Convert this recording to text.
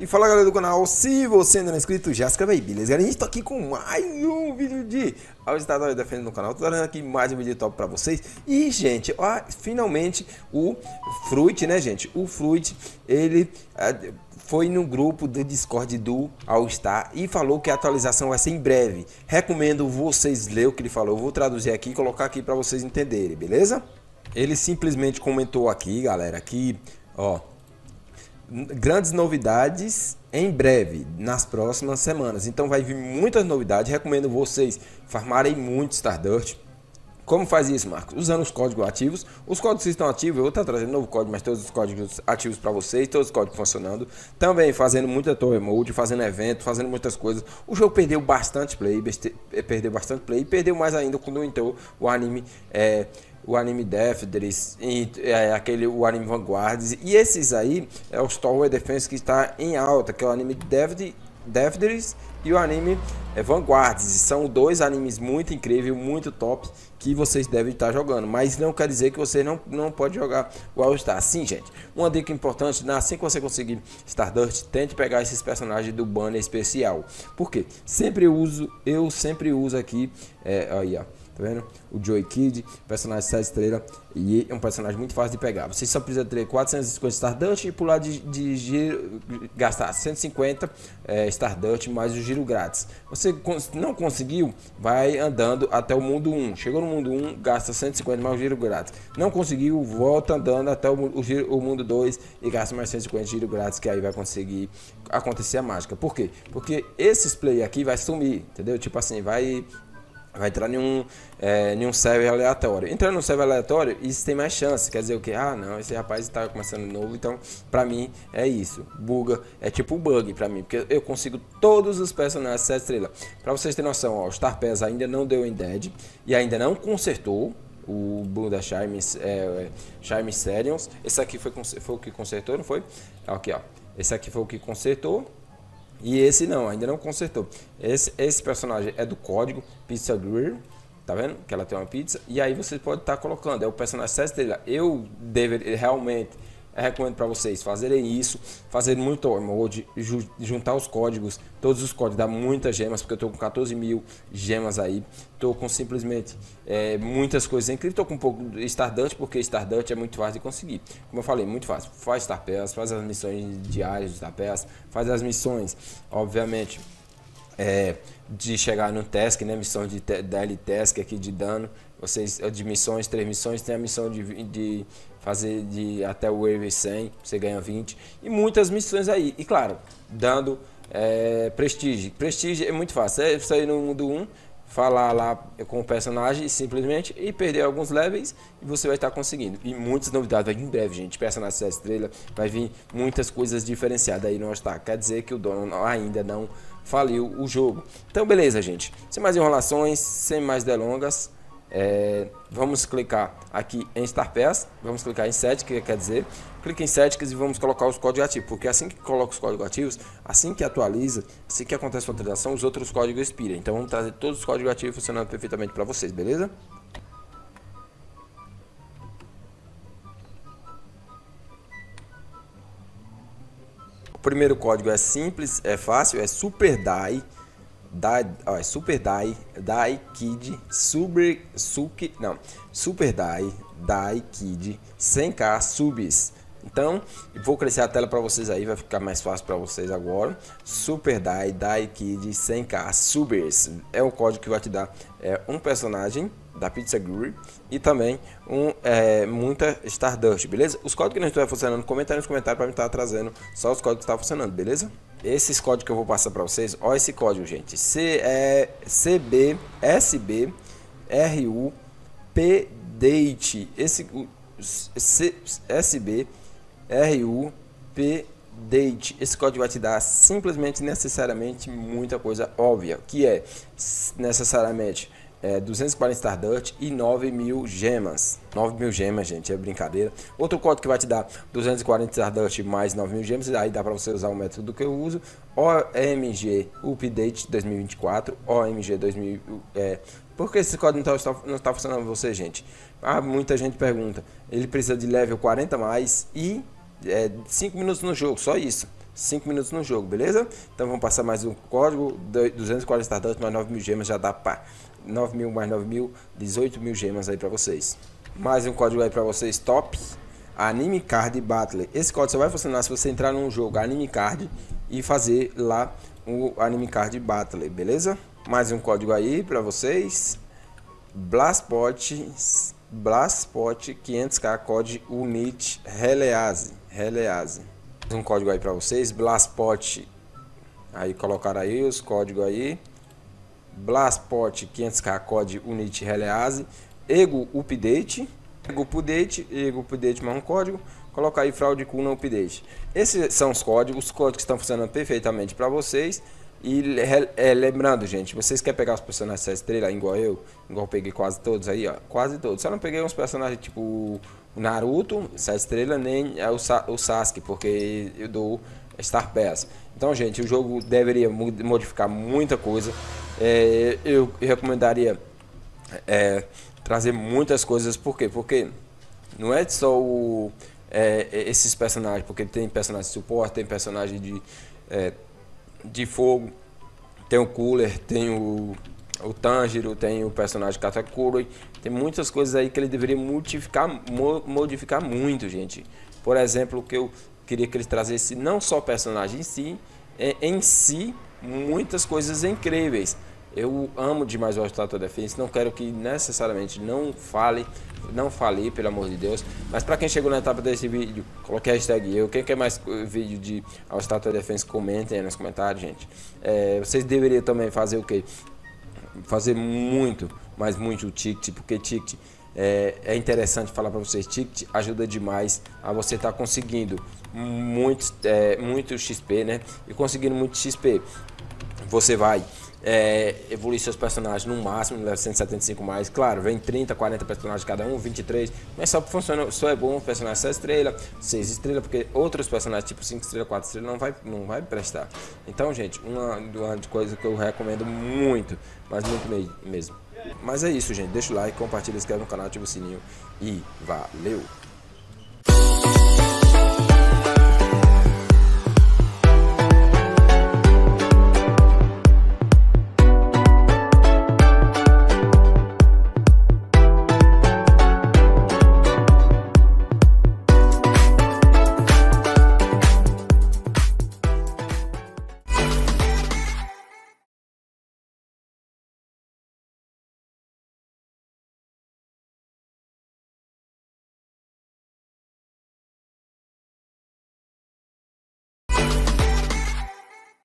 E fala galera do canal, se você ainda não é inscrito, já se inscreve aí, beleza? Galera, a gente tá aqui com mais um vídeo de All-Star Defendendo no canal, tô trazendo aqui mais um vídeo top pra vocês. E gente, ó, finalmente o Fruit, né gente, o Fruit, ele foi no grupo do Discord do All-Star e falou que a atualização vai ser em breve. Recomendo vocês lerem o que ele falou, eu vou traduzir aqui e colocar aqui pra vocês entenderem, beleza? Ele simplesmente comentou aqui, galera, que, ó, grandes novidades em breve, nas próximas semanas. Então vai vir muitas novidades. Recomendo vocês farmarem muito Stardust. Como faz isso, Marcos? Usando os códigos ativos. Os códigos que estão ativos, eu vou estar trazendo novo código, mas todos os códigos ativos para vocês, todos os códigos funcionando. Também fazendo muita Tour Mode, fazendo evento, fazendo muitas coisas. O jogo perdeu bastante play, e perdeu mais ainda quando entrou o anime Deathderis, o anime Vanguards, e esses aí é os Tower Defense que está em alta, que é o anime Deathderis e o anime Vanguards. São dois animes muito incríveis, muito top, que vocês devem estar jogando, mas não quer dizer que você não pode jogar o All-Star. Sim, gente, uma dica importante, assim que você conseguir Stardust, tente pegar esses personagens do banner especial, porque eu sempre uso aqui, aí ó, tá vendo? O Joy Kid, personagem 7 estrelas, e é um personagem muito fácil de pegar. Você só precisa ter 450 Stardust e pular de giro, gastar 150 Stardust mais o giro grátis. Você não conseguiu, vai andando até o mundo 1. Chegou no mundo 1, gasta 150 mais o giro grátis. Não conseguiu, volta andando até o mundo 2 e gasta mais 150 giro grátis, que aí vai conseguir acontecer a mágica. Por quê? Porque esses play aqui vai sumir, entendeu? Tipo assim, vai entrar em um server aleatório. Entrando no server aleatório, isso tem mais chance. Quer dizer o que? Ah, não, esse rapaz está começando novo, então pra mim é isso. Buga, é tipo bug pra mim, porque eu consigo todos os personagens 7 estrelas. Pra vocês terem noção, ó, o Star Pass ainda não deu em Dead e ainda não consertou o bug da Charme Serions. Esse aqui foi o que consertou, não foi? Aqui, ó. Esse aqui foi o que consertou. E esse não, ainda não consertou. Esse personagem é do código Pizza Grill, tá vendo? Que ela tem uma pizza. E aí você pode estar colocando, é o personagem 7 estrelas. Eu realmente recomendo para vocês fazerem isso, fazer muito mode, juntar os códigos, todos os códigos, dá muitas gemas, porque eu tô com 14 mil gemas aí, tô com simplesmente muitas coisas incríveis, tô com um pouco de Stardust, porque Stardust é muito fácil de conseguir, como eu falei, muito fácil, faz Star Pass, faz as missões diárias de Star Pass, faz as missões, obviamente, de chegar no task, né, missão de daily task aqui de dano, vocês, de missões, 3 missões, tem a missão de fazer até o Wave 100, você ganha 20, e muitas missões aí, e claro, dando prestígio é muito fácil, é sair no mundo 1, falar lá com o personagem simplesmente e perder alguns levels e você vai estar conseguindo. E muitas novidades vai vir em breve, gente. Personagem 7 estrelas, vai vir muitas coisas diferenciadas aí no All-Star. Quer dizer que o dono ainda não faliu o jogo. Então beleza, gente. Sem mais enrolações, sem mais delongas, vamos clicar aqui em Star Pass, vamos clicar em Settings, que quer dizer, clique em Settings e vamos colocar os códigos ativos, porque assim que coloca os códigos ativos, assim que atualiza, assim que acontece a atualização, os outros códigos expiram. Então vamos trazer todos os códigos ativos funcionando perfeitamente para vocês, beleza? O primeiro código é simples, é fácil, é Super Die Kid Super Die Kid 100k subs. Então vou crescer a tela para vocês aí, vai ficar mais fácil para vocês agora. Super Die Kid 100k subs é o código que vai te dar um personagem da Pizza Grill e também muita Stardust, beleza? Os códigos que não estão funcionando, comenta aí nos comentários para mim estar trazendo só os códigos que estão funcionando, beleza? Esses códigos que eu vou passar para vocês, ó, esse código, gente, SBRUPDate, esse SBRUPDate, esse código vai te dar simplesmente, necessariamente, muita coisa óbvia, que é necessariamente 240 Stardust e 9.000 gemas. 9.000 gemas, gente, é brincadeira. Outro código que vai te dar 240 Stardust mais 9.000 gemas, aí dá para você usar o método que eu uso, OMG Update 2024, OMG 2000. Por que esse código não está funcionando para você, gente? Muita gente pergunta. Ele precisa de level 40 mais e 5 minutos no jogo, só isso. 5 minutos no jogo, beleza? Então vamos passar mais um código, 240 Stardust mais 9.000 gemas, já dá para 9.000 mais 9.000, 18.000 gemas aí para vocês. Mais um código aí para vocês, top, Anime Card Battle. Esse código só vai funcionar se você entrar num jogo Anime Card e fazer lá o Anime Card Battle, beleza? Mais um código aí para vocês, Blastpot 500k code Unit Release. Um código aí para vocês, Blastpot, aí colocaram aí os códigos aí, Blastpot 500k code Unit Release, Ego Update mais um código, colocar aí Fraud Kuna Update. Esses são os códigos que estão funcionando perfeitamente para vocês. E lembrando, gente, vocês querem pegar os personagens 7 estrelas igual eu peguei quase todos aí, ó, quase todos. Só não peguei uns personagens tipo o Naruto 7 estrelas, nem o Sasuke, porque eu dou Star Pass. Então, gente, o jogo deveria modificar muita coisa. Eu recomendaria trazer muitas coisas. Por quê? Porque não é só esses personagens, porque tem personagem de suporte, tem personagem de fogo, tem o Cooler, tem o Tanjiro, tem o personagem Katakuri, tem muitas coisas aí que ele deveria modificar muito, gente. Por exemplo, o que eu queria que ele trazesse não só o personagem em si, muitas coisas incríveis. Eu amo demais o Tower Defense, não quero que necessariamente não fale, pelo amor de Deus. Mas para quem chegou na etapa desse vídeo, coloque a hashtag eu. Quem quer mais vídeo de Tower Defense, comentem aí nos comentários, gente. Vocês deveriam também fazer o que? Fazer muito, mas muito o ticket, porque ticket é interessante falar para vocês, ticket ajuda demais a você estar conseguindo muito XP, né? E conseguindo muito XP, você vai evoluir seus personagens no máximo, no level 175 mais. Claro, vem 30, 40 personagens cada um, 23, mas só é bom o personagem 7 estrelas, 6 estrelas, porque outros personagens tipo 5 estrelas, 4 estrelas não vai prestar. Então, gente, uma coisa que eu recomendo muito, mas muito mesmo. Mas é isso, gente, deixa o like, compartilha, inscreve no canal, ativa o sininho e valeu!